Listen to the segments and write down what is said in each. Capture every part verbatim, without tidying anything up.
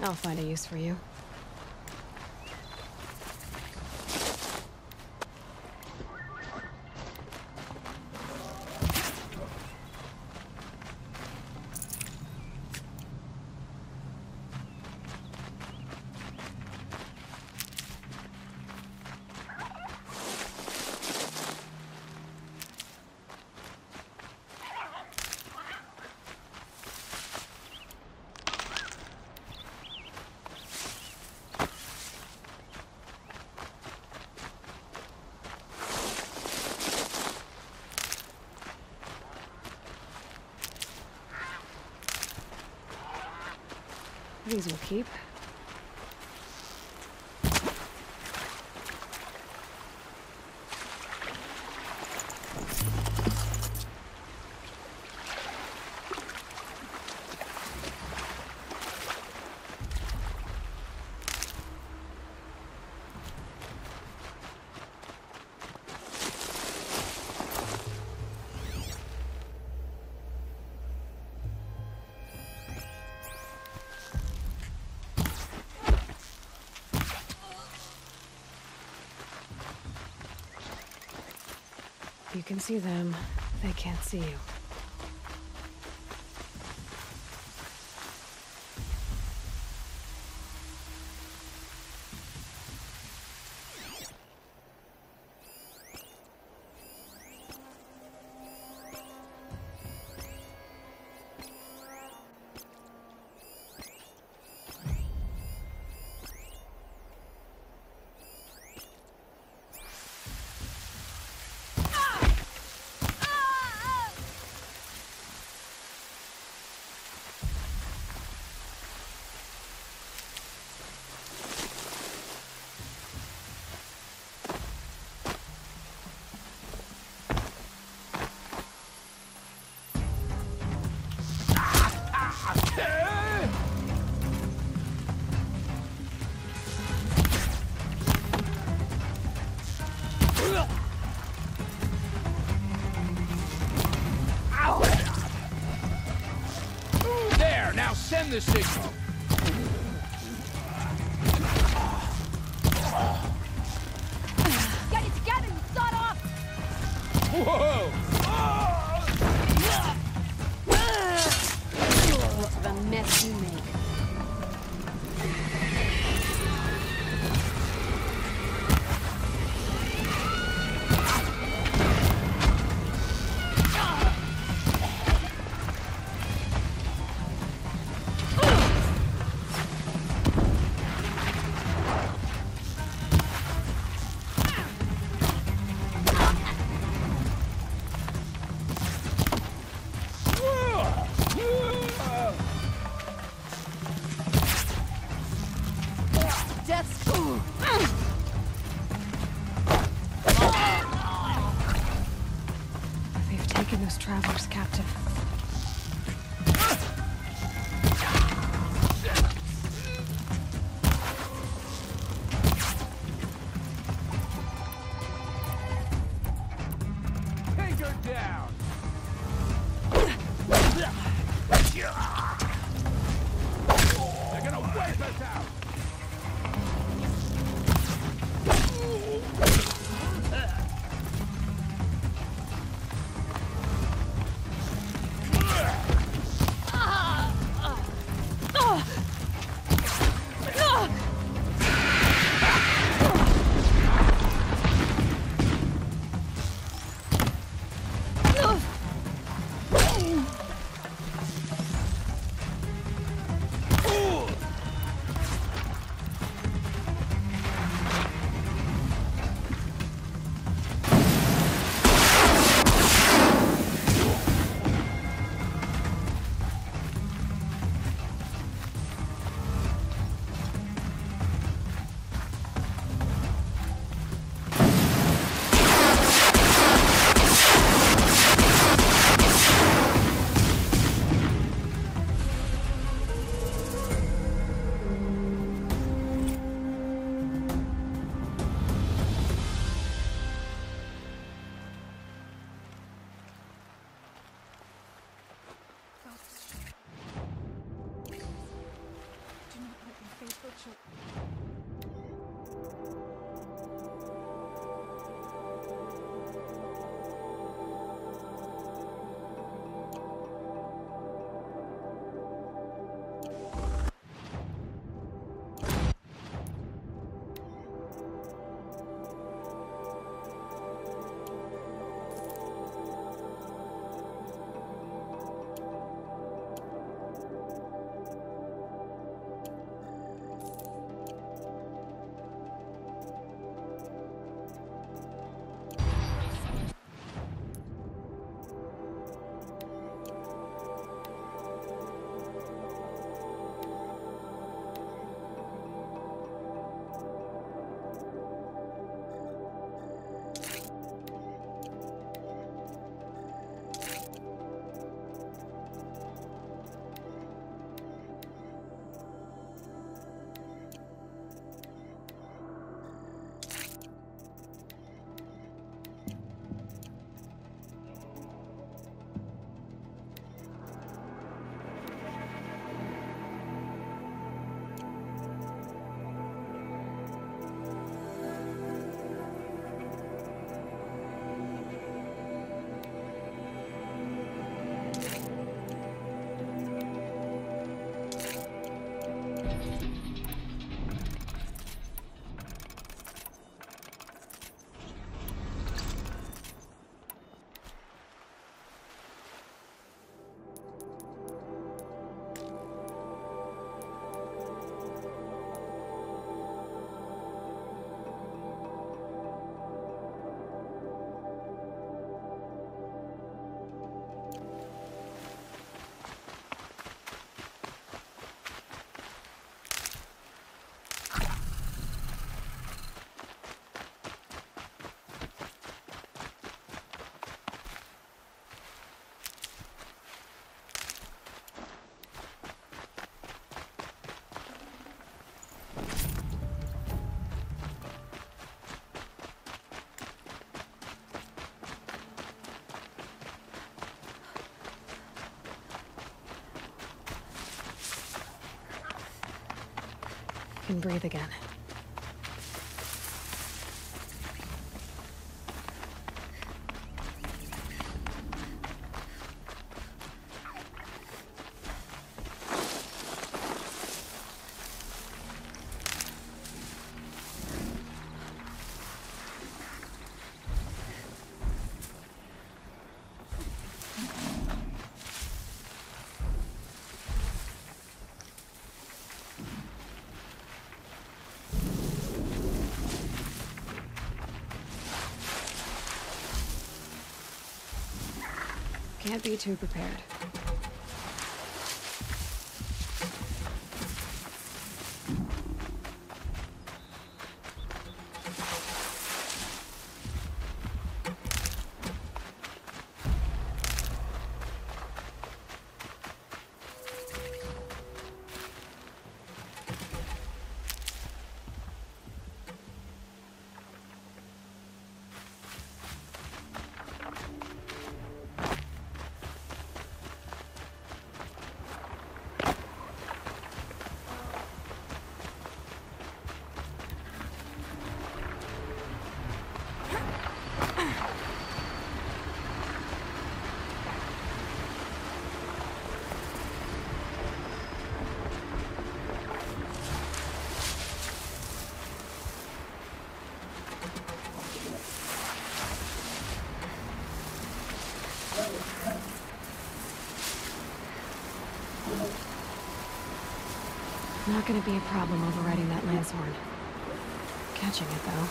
I'll find a use for you. These will keep. You can see them, they can't see you. Send the signal. Get it together, you sawed off! Whoa! Look at the mess you make. They've taken those travelers captive. Take her down. They're gonna wipe us out. can breathe again. Can't be too prepared. Not gonna be a problem overriding that lance horn. Catching it, though.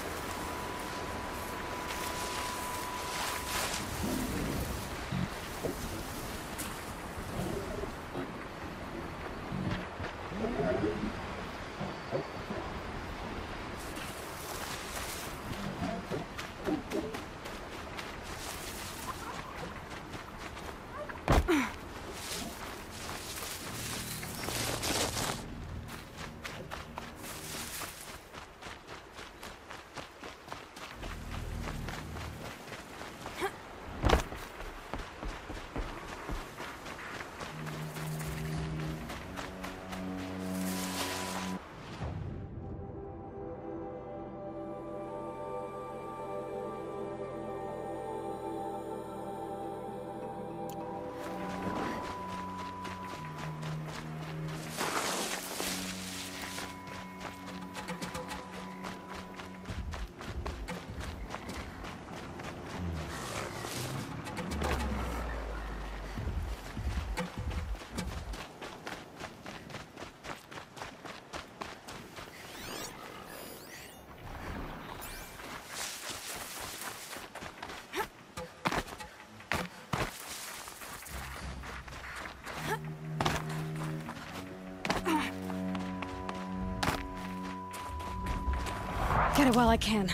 Get it while I can.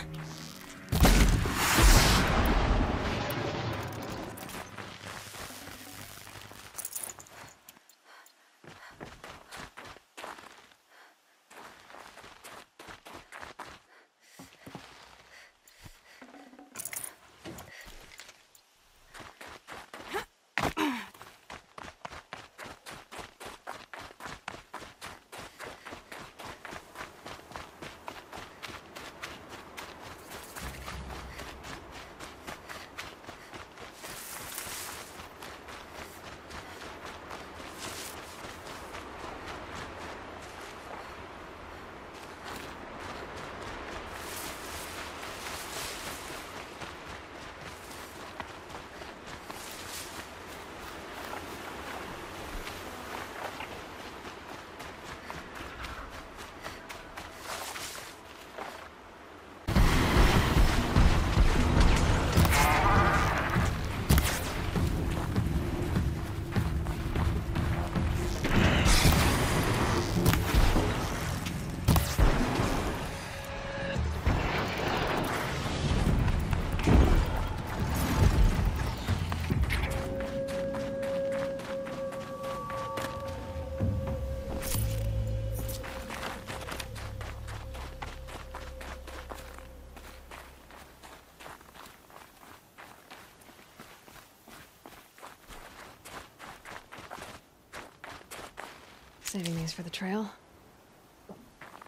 Saving these for the trail.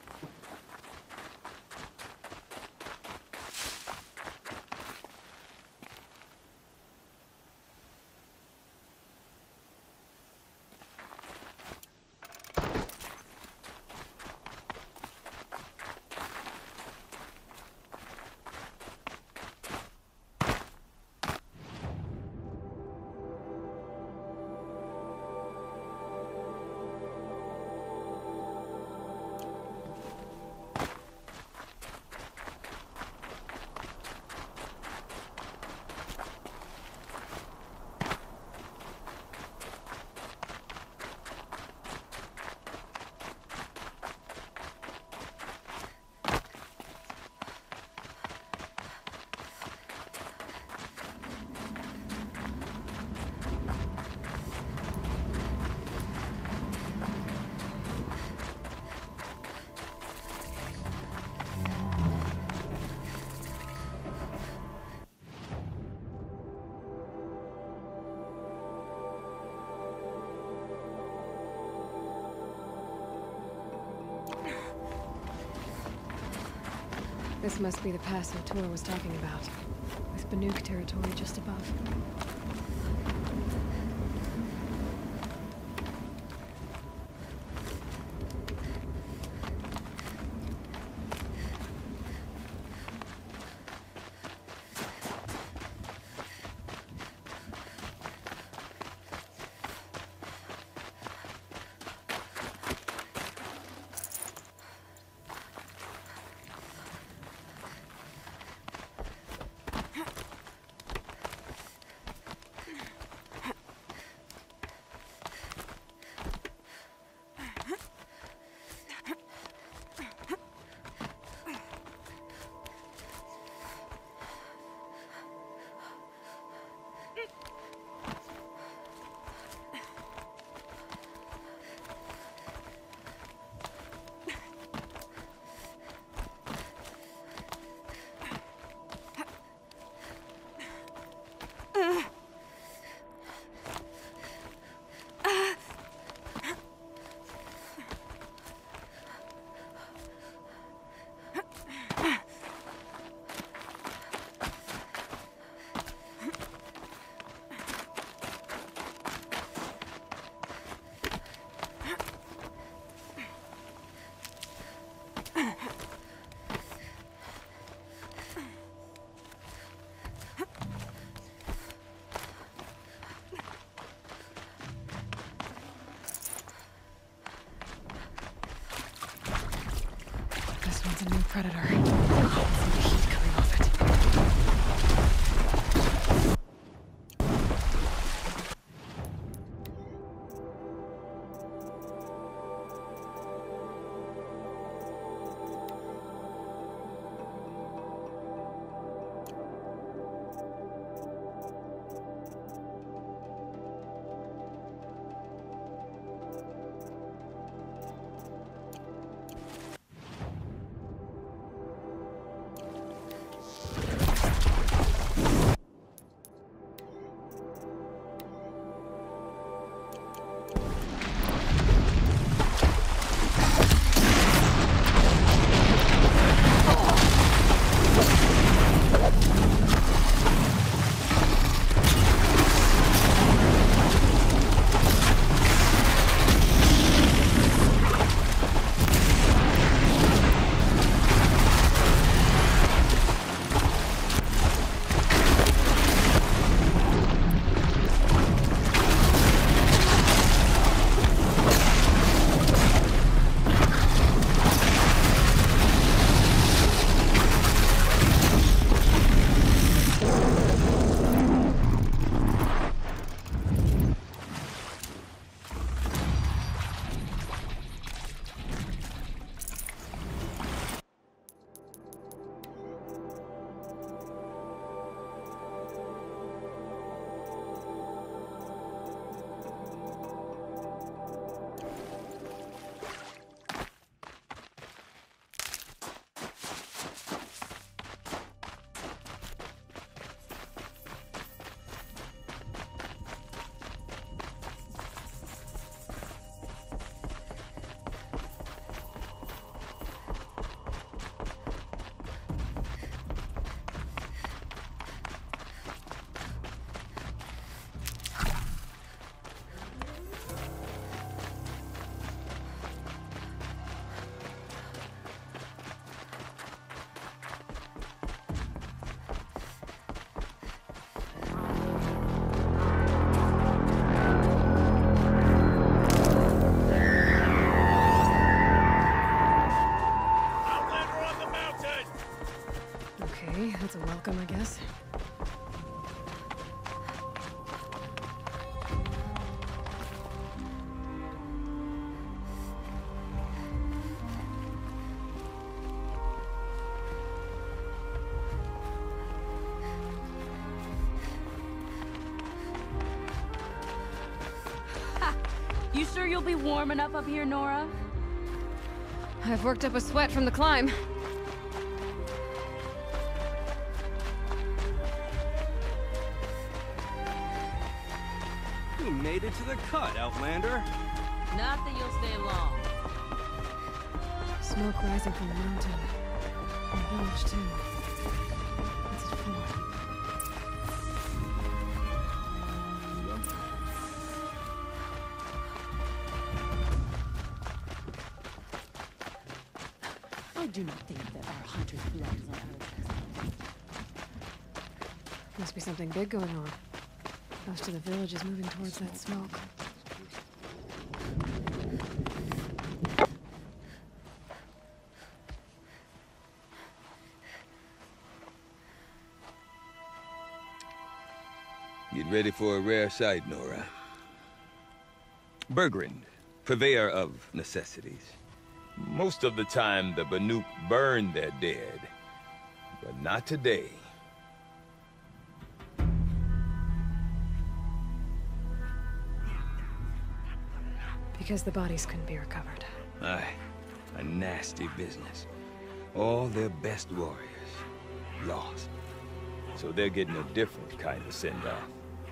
This must be the pass O'Tor was talking about, with Banuk territory just above. This one's a new predator. I can see the heat coming off it. That's a welcome, I guess. Ha! You sure you'll be warm enough up here, Nora? I've worked up a sweat from the climb. You made it to the cut, Outlander. Not that you'll stay long. Smoke rising from the mountain. A village, too. What's it for? I do not think that our hunter's blood is on our hands. Must be something big going on. Most of the village is moving towards that smoke. Get ready for a rare sight, Nora. Bergrand, purveyor of necessities. Most of the time, the Banuk burn their dead, but not today. Because the bodies couldn't be recovered. Aye, a nasty business. All their best warriors lost. So they're getting a different kind of send-off.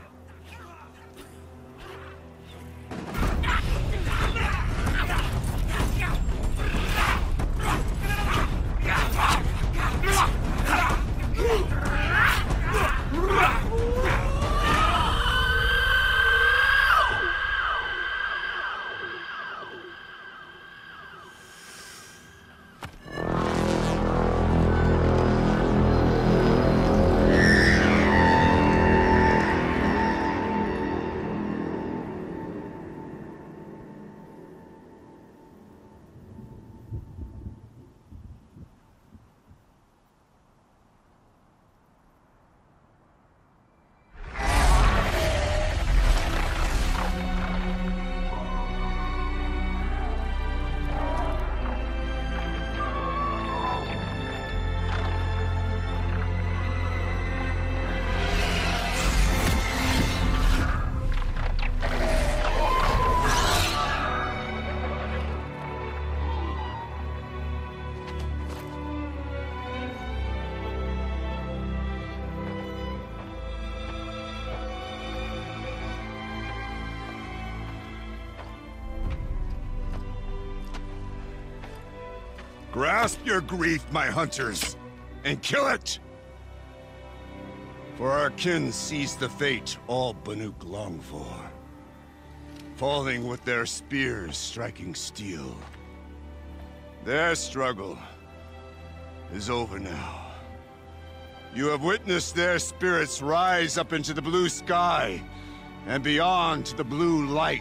Grasp your grief, my hunters, and kill it! For our kin sees the fate all Banuk long for. Falling with their spears striking steel. Their struggle is over now. You have witnessed their spirits rise up into the blue sky, and beyond to the blue light.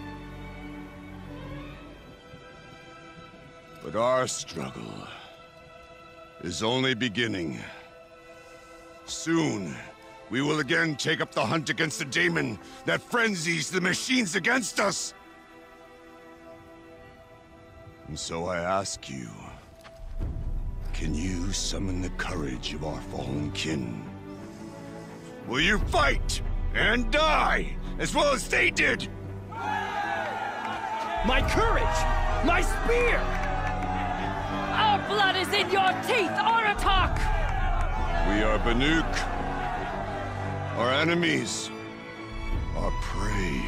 But our struggle is only beginning. Soon, we will again take up the hunt against the daemon that frenzies the machines against us. And so I ask you, can you summon the courage of our fallen kin? Will you fight and die as well as they did? My courage! My spear! Our blood is in your teeth, Aratak! We are Banuk. Our enemies are prey.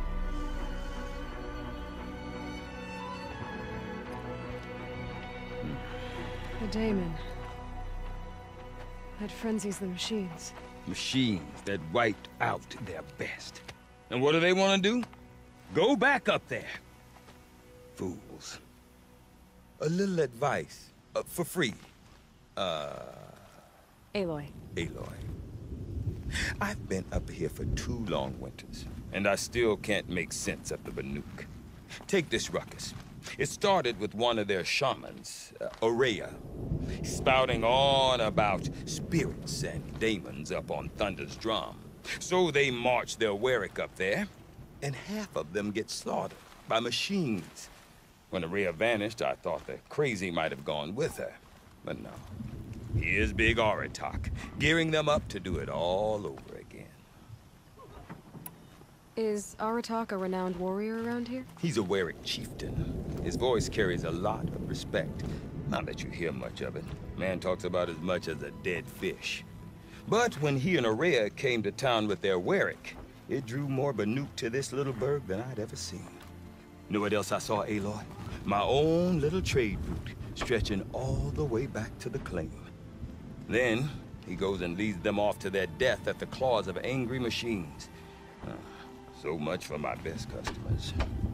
The daemon. That frenzies the machines. Machines that wiped out their best. And what do they want to do? Go back up there. Fools. A little advice, uh, for free. Uh... Aloy. Aloy. I've been up here for two long winters, and I still can't make sense of the Banuk. Take this ruckus. It started with one of their shamans, uh, Ourea, spouting on about spirits and daemons up on Thunder's drum. So they march their Werik up there, and half of them get slaughtered by machines. When Ourea vanished, I thought the crazy might have gone with her. But no. Here's Big Aratak, gearing them up to do it all over again. Is Aratak a renowned warrior around here? He's a Werik chieftain. His voice carries a lot of respect. Not that you hear much of it. Man talks about as much as a dead fish. But when he and Ourea came to town with their Werik, it drew more Banuk to this little burg than I'd ever seen. Know what else I saw, Aloy? My own little trade route, stretching all the way back to the claim. Then, he goes and leads them off to their death at the claws of angry machines. Uh, so much for my best customers.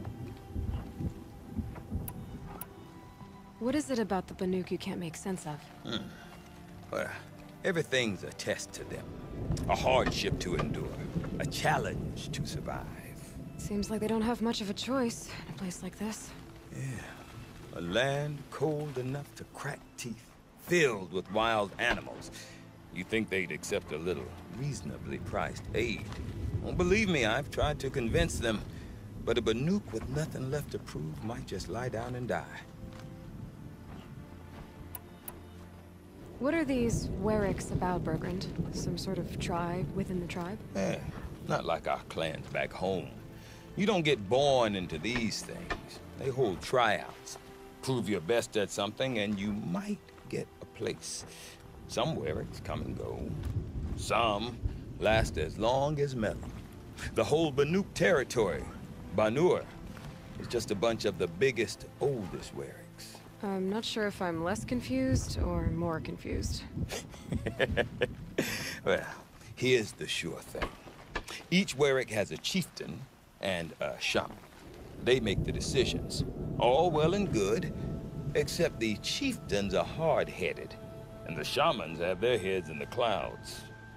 What is it about the Banuk you can't make sense of? Hmm. Well, everything's a test to them. A hardship to endure. A challenge to survive. Seems like they don't have much of a choice in a place like this. Yeah. A land cold enough to crack teeth, filled with wild animals. You think they'd accept a little reasonably priced aid. Well, believe me, I've tried to convince them. But a Banuk with nothing left to prove might just lie down and die. What are these Werriks about, Bergrand? Some sort of tribe within the tribe? Eh, not like our clans back home. You don't get born into these things. They hold tryouts. Prove your best at something and you might get a place. Some Werriks come and go. Some last as long as Melon. The whole Banuk territory, Banur, is just a bunch of the biggest, oldest Werriks. I'm not sure if I'm less confused or more confused. Well, here's the sure thing. Each Werrik has a chieftain and a shaman. They make the decisions. All well and good, except the chieftains are hard-headed, and the shamans have their heads in the clouds.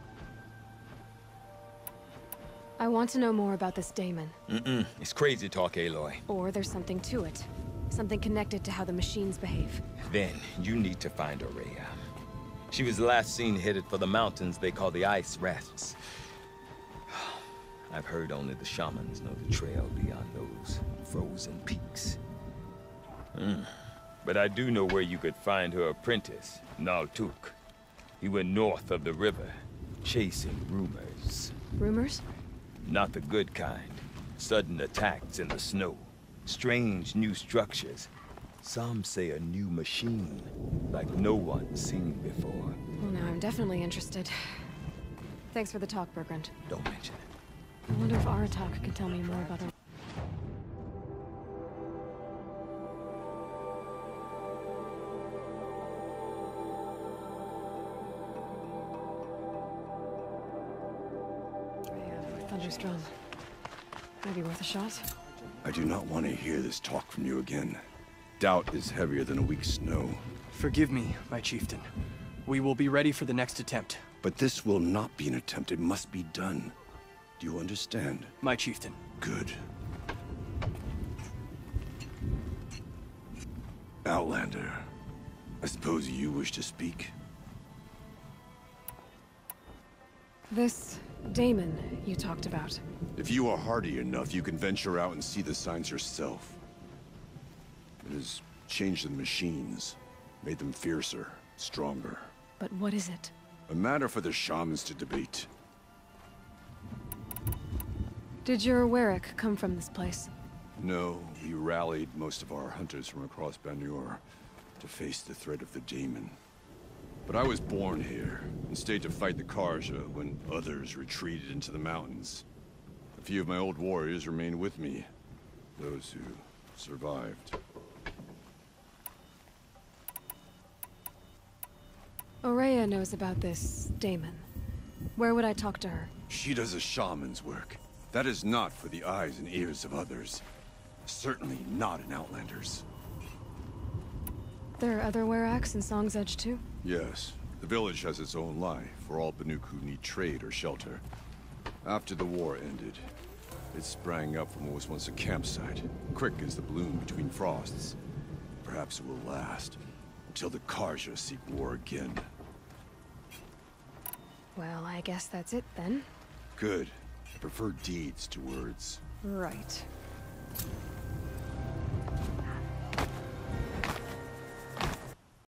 I want to know more about this daemon. Mm-mm. It's crazy talk, Aloy. Or there's something to it. Something connected to how the machines behave. Then you need to find Ourea. She was last seen headed for the mountains they call the Ice Rafts. I've heard only the shamans know the trail beyond those frozen peaks. Mm. But I do know where you could find her apprentice, Naltuk. He went north of the river, chasing rumors. Rumors? Not the good kind. Sudden attacks in the snow. Strange new structures. Some say a new machine, like no one's seen before. Well, now I'm definitely interested. Thanks for the talk, Bergrand. Don't mention it. I wonder if Aratak could tell me more about the... Thunderstrom. Maybe worth a shot? I do not want to hear this talk from you again. Doubt is heavier than a week's snow. Forgive me, my chieftain. We will be ready for the next attempt. But this will not be an attempt. It must be done. Do you understand? My chieftain. Good. Outlander, I suppose you wish to speak? This daemon you talked about. If you are hardy enough, you can venture out and see the signs yourself. It has changed the machines, made them fiercer, stronger. But what is it? A matter for the shamans to debate. Did your Werrik come from this place? No, we rallied most of our hunters from across Banur to face the threat of the daemon. But I was born here, and stayed to fight the Carja when others retreated into the mountains. A few of my old warriors remained with me, those who survived. Ourea knows about this daemon. Where would I talk to her? She does a shaman's work. That is not for the eyes and ears of others. Certainly not an Outlander's. There are other Weraks in Song's Edge too? Yes. The village has its own life for all Banuk who need trade or shelter. After the war ended, it sprang up from what was once a campsite, quick as the bloom between frosts. Perhaps it will last, until the Carja seek war again. Well, I guess that's it then. Good. I prefer deeds to words. Right.